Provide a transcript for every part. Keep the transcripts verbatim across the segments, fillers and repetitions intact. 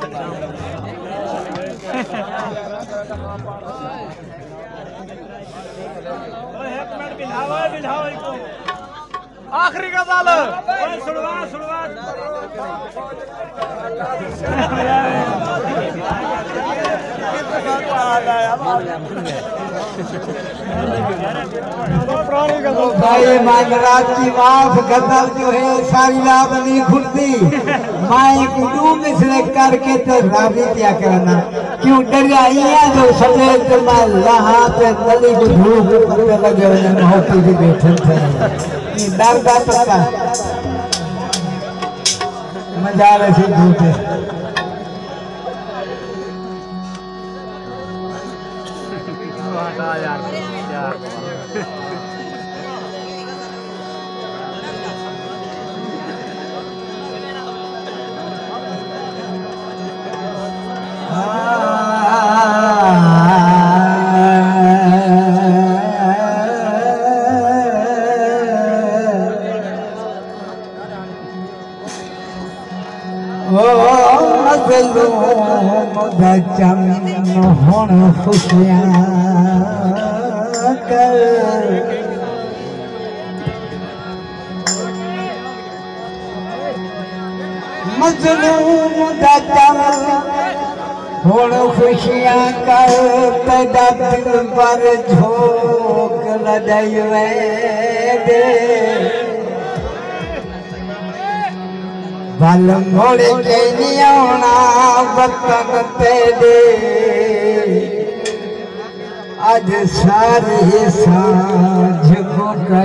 आखिरी गजल सुनवा सुनवा भाई मांगराज की माफ गजल जो है सारी रात नहीं खुलती। माए कुटू मिसले करके तो राबी क्या करना क्यों डरिया जो सफेद वहाँ पे गली को धूप पत्ते लगे हुए मोती भी बैठे थे डर का पता मजा रही धूप होण खुशियां कर मजलूम दा चम होण खुशियां कर तेरा दिल पर झोंक लदई वे दे बल मोड़ के नहीं आना वतन तेरे अज सारी सांझ को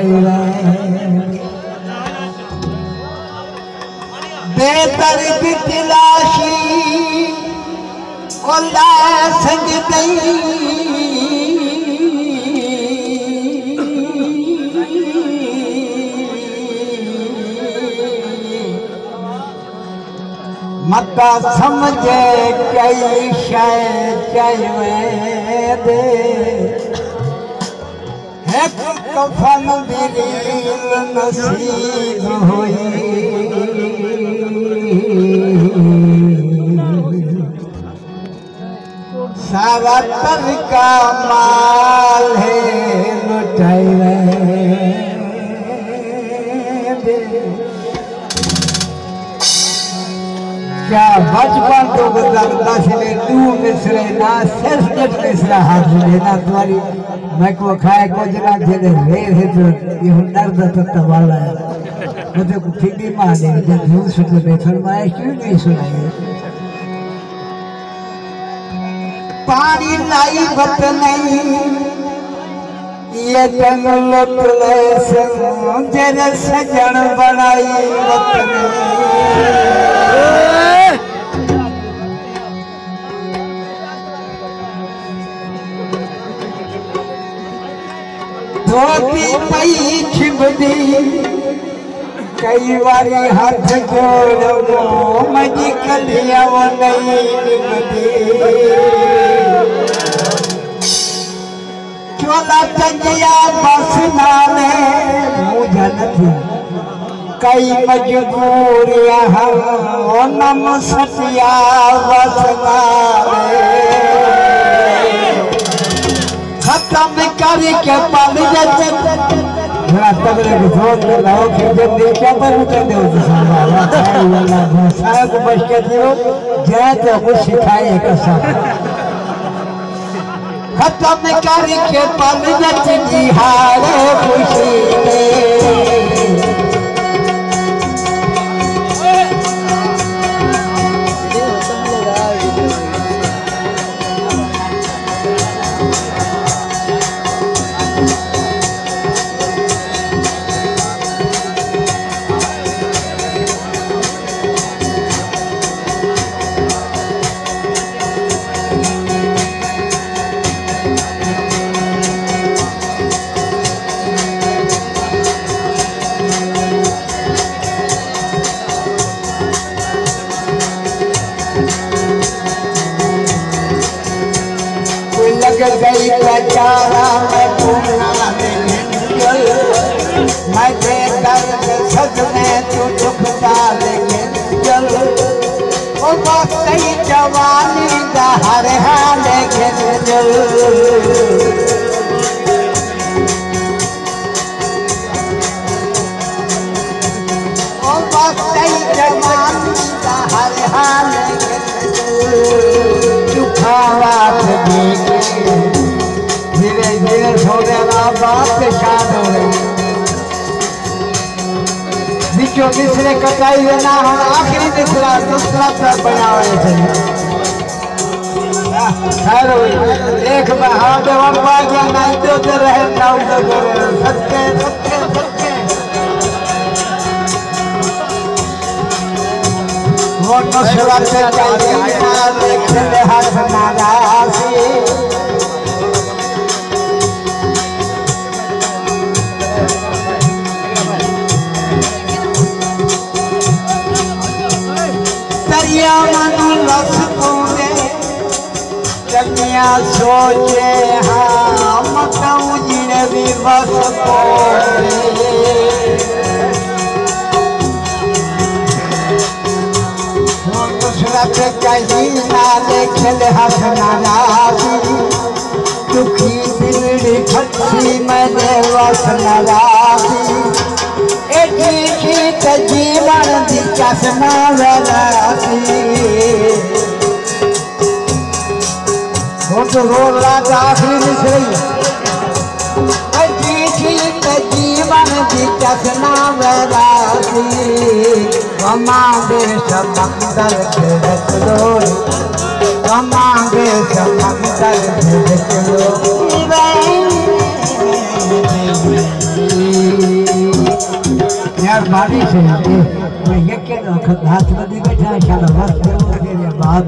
बेदर्द दिलाशी ओला संग मता समझे कई शय चाहिए दे है कफन दिल नसीब हुई सारा तर का माल है लुटाए दे क्या बचपन तो गुजरता से तू मिसरे ना सिर्फ जब मिसरा हाथ लेना तुम्हारी मैं को खाए को जरा जेले ले है तो ये हुनर तो तवाला है मुझे को फिक्री माने जब झूठ सुन ले फरमाए क्यों नहीं सुनाई पानी लाई बत नहीं ये जंगल तुले से जरा सजन बनाई बत नहीं धोती पई छिबदी कई बारी हाथ जोड़ो मजी कलिया वो नहीं निभदी चोला चंगिया बस नाले मुझे नहीं कई मजबूरियां हम नम सतिया बस नाले खत्म करके पल जाते जरा तबले को जोर में लाओ कि जब देखा पर उतर दो साला खाई वाला सारा को बच के दियो जय तो कुछ सिखाए कसम खत्म करके पल जाते जी हारे खुशी में गई बेचारा मैं घूमना मैं दर्द सच में तू दुख डाल चल ओ तई जवानी दा हर हाल खेलो ओ बस तई जवानी दा हर हाल चुखावा देखे धीरे धीरे सोने वाला बात के शाद हो रही बिचो मिसरे कटाई लेना हम आखिरी मिसरा दूसरा पर बना हुए थे खैर एक बहादुर और बागिया नहीं तो तो रहे नाउ तो करे सच्चे सच्चे सच्चे वो नशा पे चाहिए ना देखते हाथ नाराज़ी दरिया मनु लस पूरे कन्या सोचे हाँ मकाऊ जिने भी बस पोरे दूसरा पे कहीं ना खेले हाथ नाराज़ी दुखी दिल खपसी मैंने वस नाराज़ी जीवन दी चश्मा लगाती वो तो रोल रहा आखिरी मिसरी जीवन दी चश्मा लगाती हमारे समंदर भेज लो हमारे समंदर भेज लो यार बारी से मैं ये क्या हाथ में दी बैठा शाला बस तेरे बाद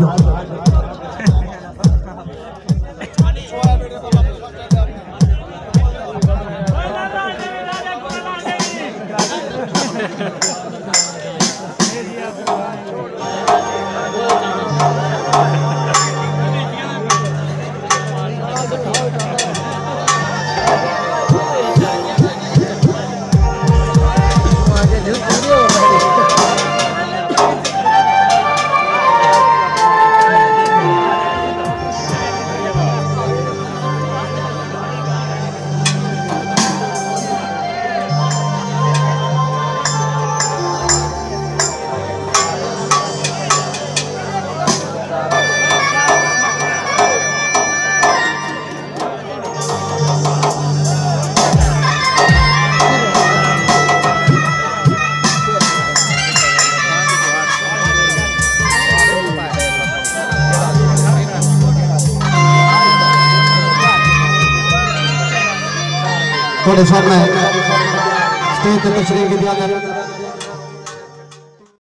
थोड़े सामने स्टेज पे तशरीफ दिया